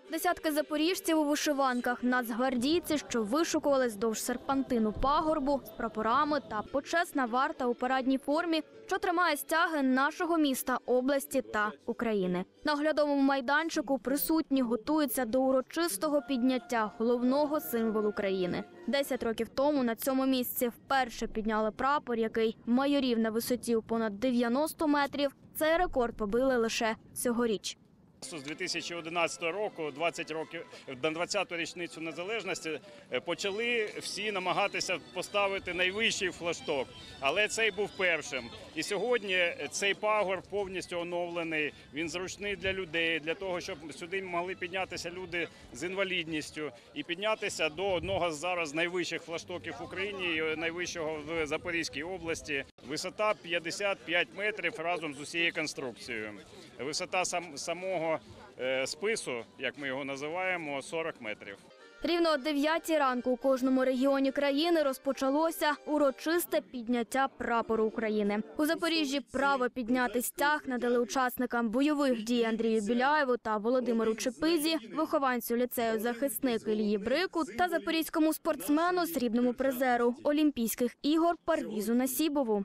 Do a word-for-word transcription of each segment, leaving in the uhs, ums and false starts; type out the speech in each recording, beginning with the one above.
Десятки запоріжців у вишиванках, нацгвардійці, що вишукували здовж серпантину пагорбу з прапорами та почесна варта у парадній формі, що тримає стяги нашого міста, області та України. На оглядовому майданчику присутні готуються до урочистого підняття головного символу країни. Десять років тому на цьому місці вперше підняли прапор, який майорів на висоті у понад дев'яносто метрів. Цей рекорд побили лише цьогоріч. З дві тисячі одинадцятого року, двадцять років, на двадцяту річницю незалежності, почали всі намагатися поставити найвищий флагшток, але цей був першим. І сьогодні цей пагорб повністю оновлений, він зручний для людей, для того, щоб сюди могли піднятися люди з інвалідністю і піднятися до одного з зараз найвищих флагштоків в Україні і найвищого в Запорізькій області. Висота п'ятдесят п'ять метрів разом з усією конструкцією. Висота сам, самого е, спису, як ми його називаємо, сорок метрів. Рівно о дев'ятій ранку у кожному регіоні країни розпочалося урочисте підняття прапору України. У Запоріжжі право підняти стяг надали учасникам бойових дій Андрію Біляєву та Володимиру Чепизі, вихованцю ліцею «Захисник» Ілії Брику та запорізькому спортсмену, срібному призеру Олімпійських ігор Парвізу Насібову.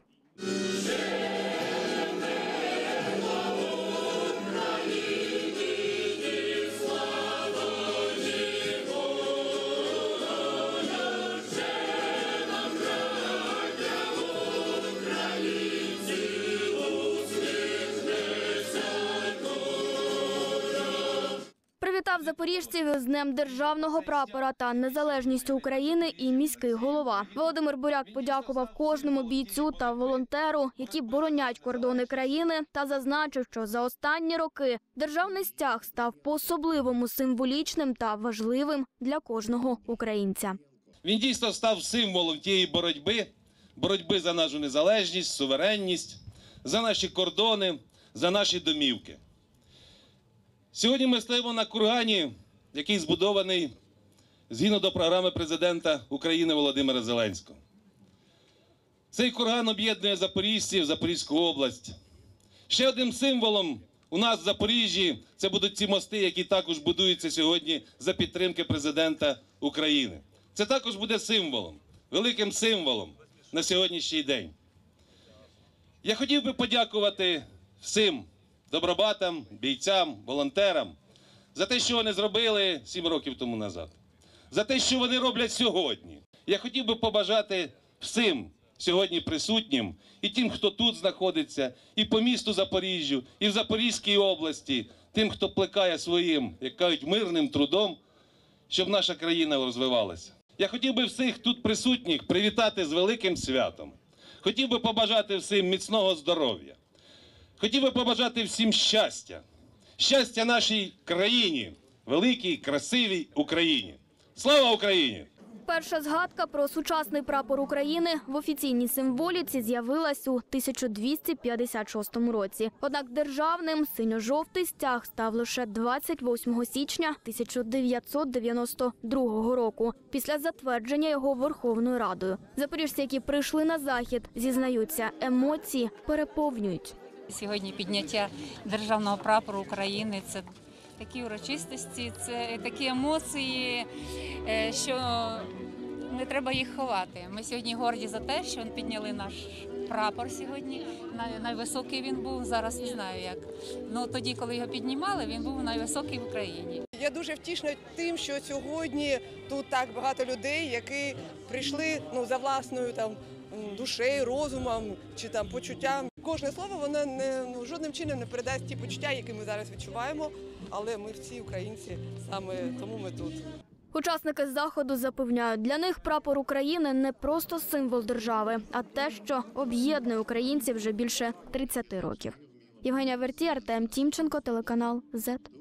Привітав запоріжців з Днем державного прапора та незалежністю України і міський голова. Володимир Буряк подякував кожному бійцю та волонтеру, які боронять кордони країни, та зазначив, що за останні роки державний стяг став по-особливому символічним та важливим для кожного українця. Він дійсно став символом тієї боротьби, боротьби за нашу незалежність, суверенність, за наші кордони, за наші домівки. Сьогодні ми стоїмо на кургані, який збудований згідно до програми президента України Володимира Зеленського. Цей курган об'єднує запоріжців, Запорізьку область. Ще одним символом у нас в Запоріжжі це будуть ці мости, які також будуються сьогодні за підтримки президента України. Це також буде символом, великим символом на сьогоднішній день. Я хотів би подякувати всім добробатам, бійцям, волонтерам за те, що вони зробили сім років тому назад, за те, що вони роблять сьогодні. Я хотів би побажати всім сьогодні присутнім, і тим, хто тут знаходиться, і по місту Запоріжжю, і в Запорізькій області, тим, хто плекає своїм, як кажуть, мирним трудом, щоб наша країна розвивалася. Я хотів би всіх тут присутніх привітати з великим святом. Хотів би побажати всім міцного здоров'я. Хотів би побажати всім щастя. Щастя нашій країні, великій, красивій Україні. Слава Україні! Перша згадка про сучасний прапор України в офіційній символіці з'явилась у тисяча двісті п'ятдесят шостому році. Однак державним синьо-жовтий стяг став лише двадцять восьмого січня тисяча дев'ятсот дев'яносто другого року, після затвердження його Верховною Радою. Запоріжці, які прийшли на захід, зізнаються, емоції переповнюють. Сьогодні підняття державного прапору України – це такі урочистості, це такі емоції, що не треба їх ховати. Ми сьогодні горді за те, що підняли наш прапор сьогодні. Найвисокий він був, зараз не знаю як. Ну тоді, коли його піднімали, він був найвисокий в Україні. Я дуже втішна тим, що сьогодні тут так багато людей, які прийшли ну, за власною там душею, розумом чи там почуттям. Кожне слово воно не ну, жодним чином не передасть ті почуття, які ми зараз відчуваємо. Але ми всі українці, саме тому ми тут. Учасники заходу запевняють, для них прапор України не просто символ держави, а те, що об'єднує українців вже більше тридцяти років. Євгенія Вертій, Артем Тімченко, телеканал зет.